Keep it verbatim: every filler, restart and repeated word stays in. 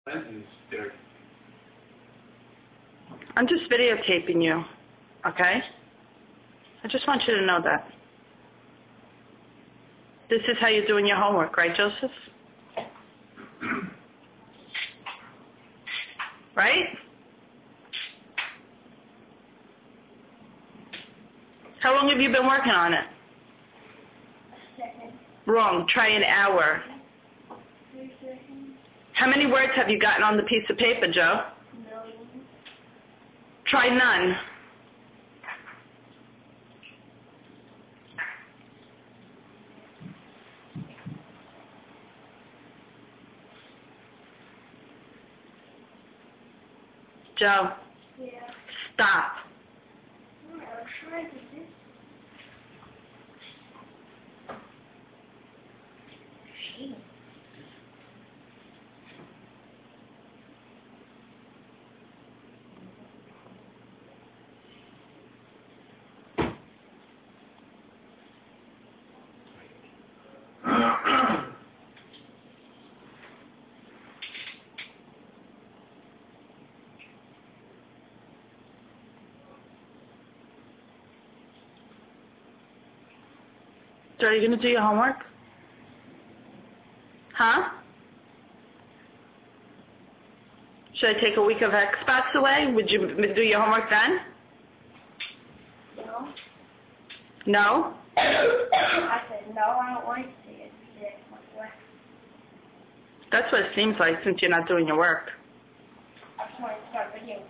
Sentence there. I'm just videotaping you, okay? I just want you to know that. This is how you're doing your homework, right, Joseph? Right? How long have you been working on it? A second. Wrong. Try an hour. Three seconds. How many words have you gotten on the piece of paper, Joe? Million. Try none. Joe, Yeah. stop. I was trying to do. Shit. So are you going to do your homework? Huh? Should I take a week of expats away? Would you do your homework then? No. No? I said no, I don't want to see it. He said, what? That's what it seems like since you're not doing your work. I just want to start video